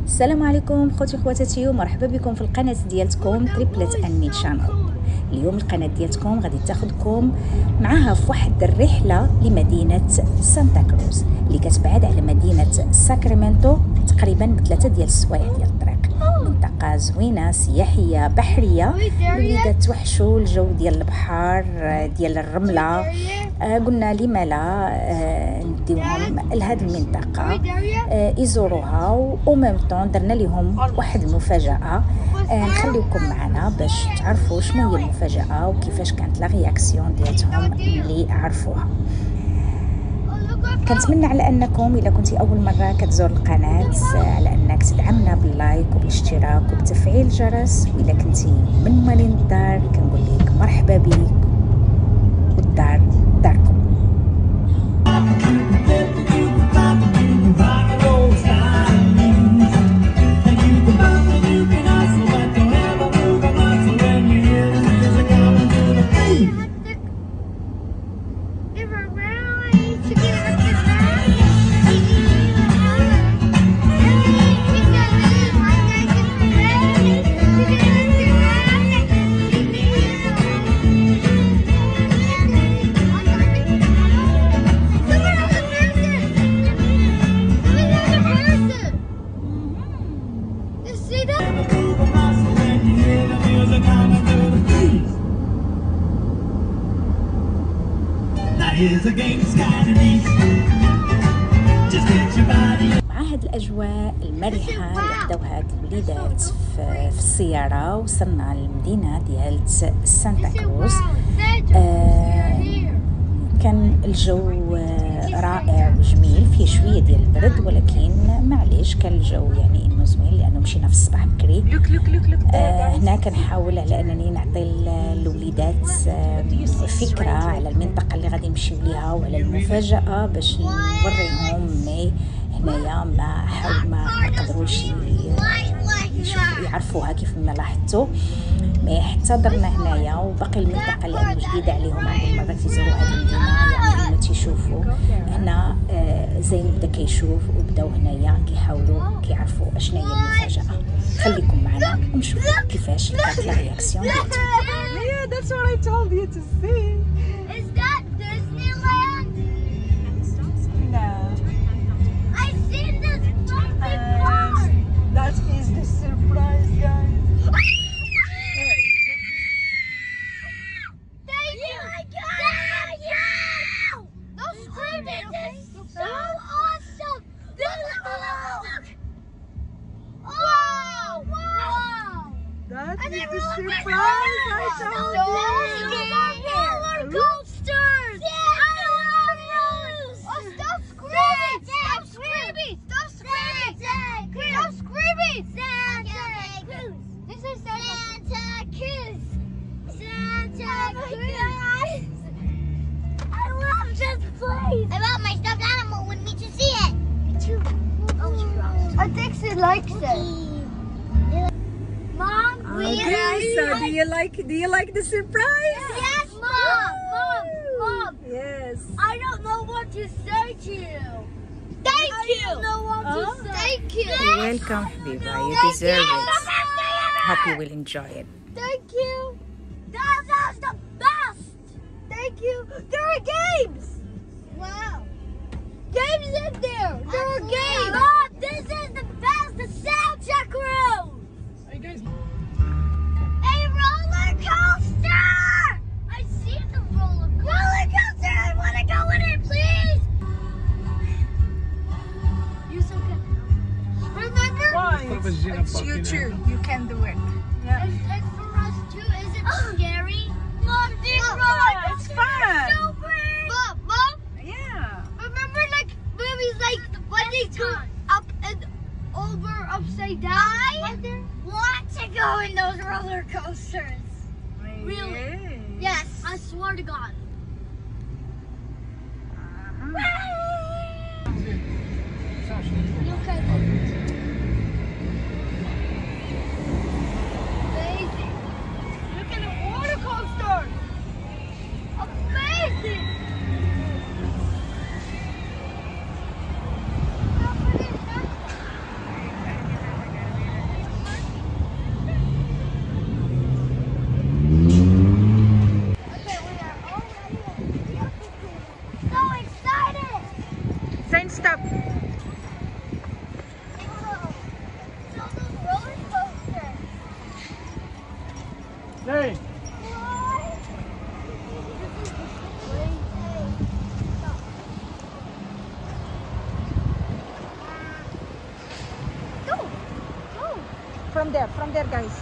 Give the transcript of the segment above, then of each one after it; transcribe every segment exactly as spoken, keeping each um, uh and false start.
السلام عليكم خوتي خواتاتي ومرحبا بكم في القناه ديالتكم تريبلت انمي شانل. اليوم القناه ديالتكم غادي تاخذكم معاها في واحد الرحله لمدينه سانتا كروز اللي كتبعد على مدينه ساكرامنتو تقريبا بثلاثه ديال السوايع ديال الطريق. منطقه زوينه سياحيه بحريه اللي توحشوا الجو ديال البحر ديال الرمله. آه قلنا لما لا آه نديوهم لهذه المنطقه آه يزوروها وميم طون درنا لهم واحد المفاجاه. آه نخليكم معنا باش تعرفوا شنو هي المفاجاه وكيفاش كانت لا رياكسيون ديالتهم اللي عرفوها. كنتمنى على انكم الا كنتي اول مره كتزور القناه على انك تدعمنا باللايك وبالاشتراك وبتفعيل الجرس، واذا كنتي من موالين الدار كنقول لك مرحبا بك والدار داركم. مع هاد الاجواء المرحه اللي قداوها هاد الوليدات في, في السياره وصلنا للمدينه ديال سانتا كروز. آه كان الجو رائع وجميل، فيه شويه ديال البرد ولكن معليش كان الجو يعني انه زوين لانه مشينا في الصباح بكري. آه هنا كنحاول على انني نعطي الوليدات آه فكره على المنطقه اللي غادي نمشيو ليها وعلى المفاجاه باش نوريهم مي هنايا ما حاول ما يقدروش يعرفوها كيف ما لاحظتوا. مي حتى درنا هنايا وباقي المنطقه لانه جديده عليهم اول مره تيزوروا هذه المدينه يعني ما تيشوفوا هنا. آه زين بدا كيشوف وبداو هنايا كيحاولوا كيعرفوا اشنا هي المفاجاه. خليكم معنا ونشوفوا كيفاش كانت لا رياكسيون ديالهم. Yeah, that's what I told you to see. Is that Disneyland? No. I've seen this from before. That is the surprise, guys. Thank you. Thank you. Those screaming is so awesome. Look. Wow. Wow. That And is they the roller surprise I told so you. roller coasters. Yeah. I love those. Oh, stop screaming. Stop screaming. Stop screaming. Stop screaming. Santa Cruz. This is Santa Cruz. Santa Cruz. I love this place. I love my stuffed animal. We need to see it. Me too. Oh, I think she likes it. Mom, we Okay, so do you like do you like the surprise? Yes, Mom. Mom, Mom. Yes. I don't know what to say to you. Thank I you. I don't know what to Oh. say. Thank you. Welcome Habiba, you deserve it. Hope you will enjoy it. Thank you. That was the best. Thank you. There are games. Wow. Games in there. There are games. Mom, this is the best. The soundtrack room. A roller coaster. I see the roller coaster. Roller coaster. I want to go in it, please. You so good. Remember? Why? It's you too. You can do it. Yeah. It's, it's for us too. Is it scary? Mom, these Mom, roller it's coasters fun. are so great. Mom, Mom, Yeah. remember like movies like when they go up and over, upside down? I want to go in those roller coasters. Really? Yes. I swear to God. Look at it. Amazing. Look at the roller coaster. Amazing. From there, from there, guys.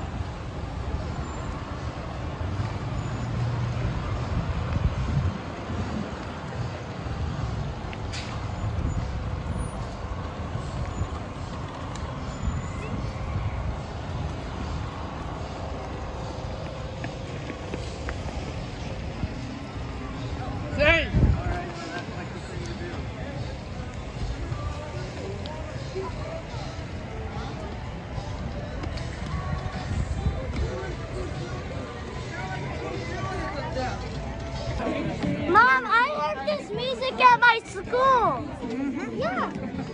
Mom, I heard this music at my school. Mm-hmm. Yeah.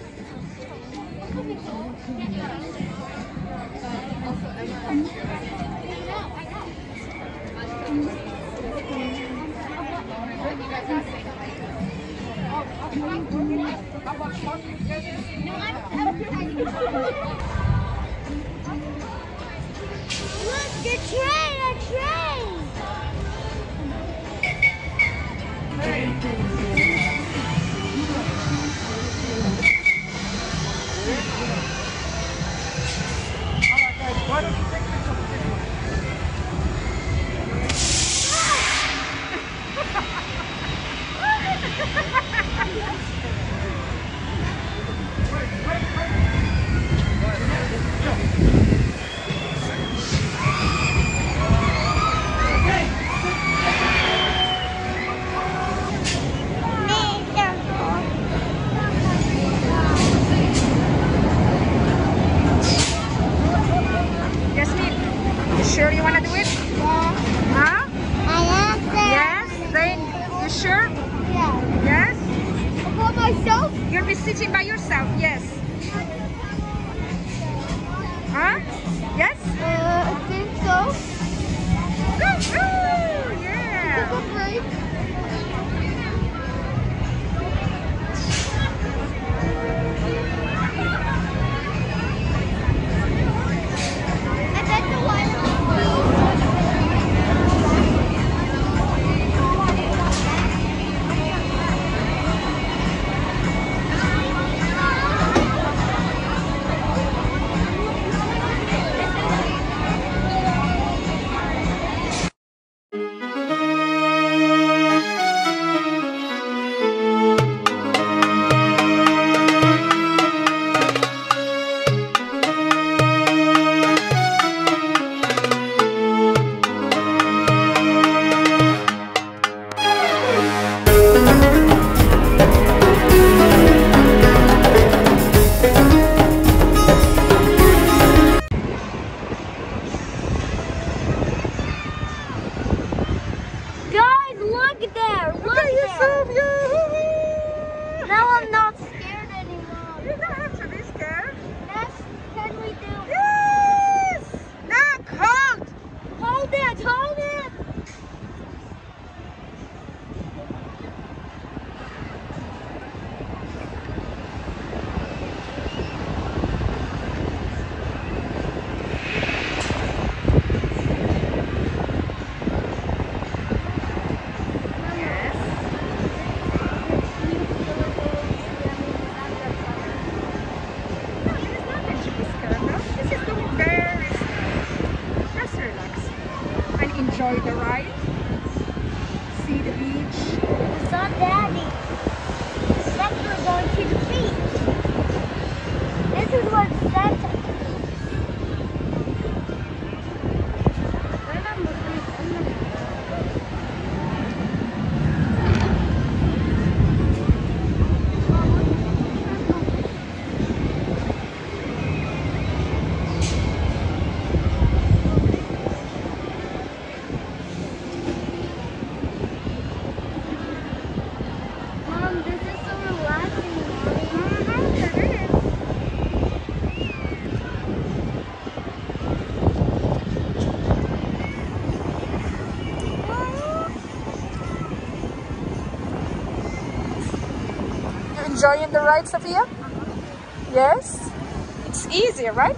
Look, the train, a train. Sure you want to do it? Huh? I love that. Yes? Then you sure? Yeah. Yes? For myself? You'll be sitting by yourself, yes. Huh? Yes? Uh, I think so. Woo! Yeah! Take a break. I bet the one. Guys, look there! Look there! Now I'm not scared anymore. You don't have to be scared. Yes, can we do? Yes! Look, hold! Hold it! Hold it! Enjoy the ride. See the beach. It's not Daddy. Next we're going to the beach. This is what Santa. Mom, this is so relaxing. You enjoying the ride, Sophia? Yes? It's easy, right?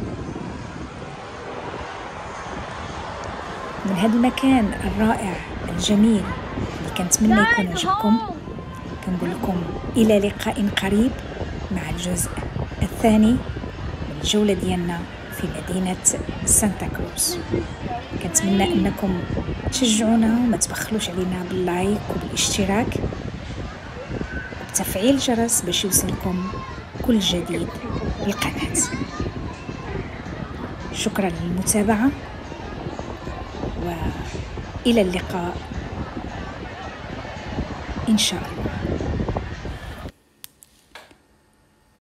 من هذا المكان الرائع الجميل اللي كنتمنى يكون عجبكم، كنقول لكم إلى لقاء قريب مع الجزء الثاني من الجولة ديالنا في مدينة سانتا كروز. كنتمنى أنكم تشجعونا وما تبخلوش علينا باللايك وبالاشتراك وبتفعيل الجرس باش يوصلكم كل جديد بالقناة. شكرا للمتابعة وإلى اللقاء إن شاء الله.